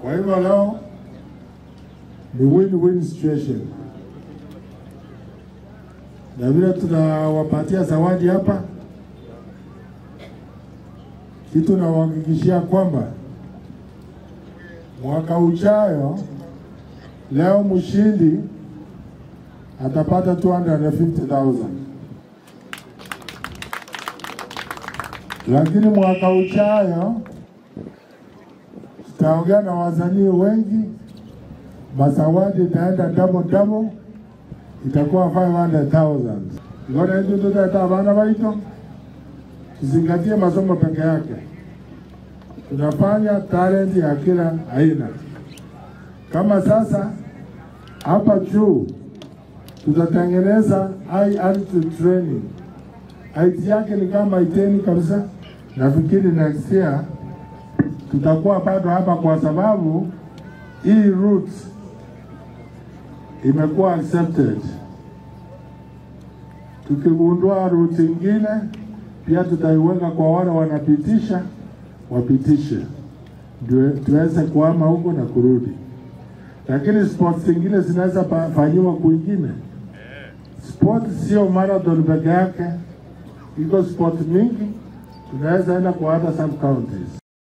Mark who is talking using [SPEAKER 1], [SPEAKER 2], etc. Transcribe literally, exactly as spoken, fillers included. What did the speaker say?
[SPEAKER 1] Kwa hivyo leo ni win-win situation. Na vile tunawapatia zawadi hapa, kitu nawahakikishia kwamba mwaka ujayo leo mshindi atapata two hundred fifty thousand. Lakini mwaka ujayo tutaongea na wasanii wengi, mazawadi itaenda double double, itakuwa five hundred thousand. Ngona hizo tutata bana baito, tuzingatie masomo peke yake. Tunafanya talent ya kila aina. Kama sasa hapa juu tutatengeneza high altitude training. Height yake ni kama iteni kabisa. Nafikiri next year tutakuwa bado hapa kwa sababu hii route imekuwa accepted. Tukigundua route nyingine pia tutaiweka kwa wale wanapitisha, wapitishe ndio tuweze kuhama huko na kurudi. Lakini sports zingine zinaweza fanywa kwingine. Sport sio marathon peke yake, iko sport mingi tunaweza enda kwa hata sub counties.